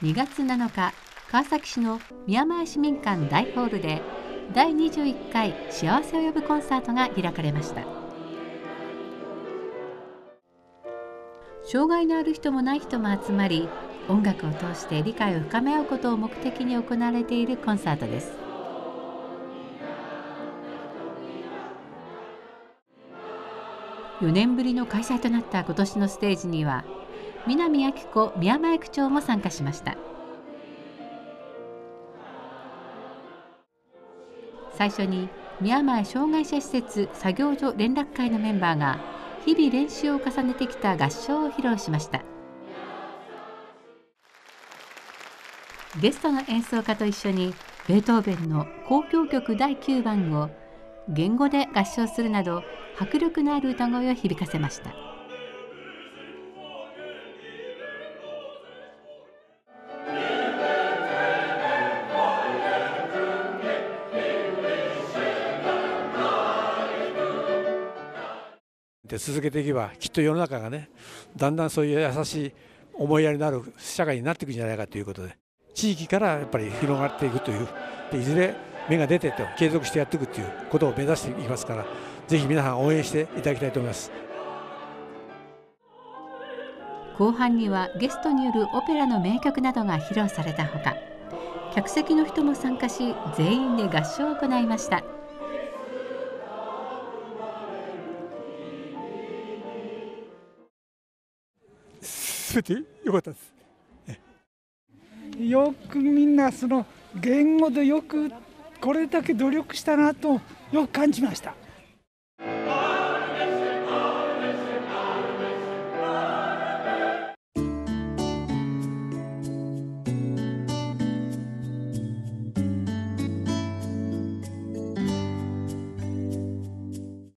2月7日、川崎市の宮前市民館大ホールで第21回幸せを呼ぶコンサートが開かれました。障害のある人もない人も集まり、音楽を通して理解を深め合うことを目的に行われているコンサートです。4年ぶりの開催となった今年のステージには、南明子宮前区長も参加しました。最初に宮前障害者施設作業所連絡会のメンバーが日々練習を重ねてきた合唱を披露しました。ゲストの演奏家と一緒にベートーベンの交響曲第9番を言語で合唱するなど迫力のある歌声を響かせました。 で続けていけばきっと世の中がね、だんだんそういう優しい思いやりのある社会になっていくんじゃないかということで、地域からやっぱり広がっていくという、でいずれ芽が出てと継続してやっていくということを目指していきますから、ぜひ皆さん応援していただきたいと思います。 後半にはゲストによるオペラの名曲などが披露されたほか、客席の人も参加し全員で合唱を行いました。 全て良かったです。 よくみんなその言語でよくこれだけ努力したなとよく感じました。